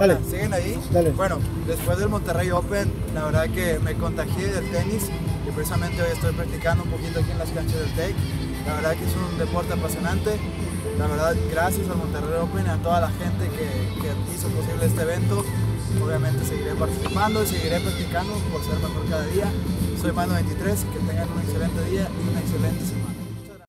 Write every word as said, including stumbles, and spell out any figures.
Dale. ¿Siguen ahí? Dale. Bueno, después del Monterrey Open, la verdad que me contagié del tenis y precisamente hoy estoy practicando un poquito aquí en las canchas del T E C. La verdad que es un deporte apasionante. La verdad, gracias al Monterrey Open y a toda la gente que, que hizo posible este evento. Obviamente seguiré participando y seguiré practicando por ser mejor cada día. Soy Mano veintitrés, que tengan un excelente día y una excelente semana.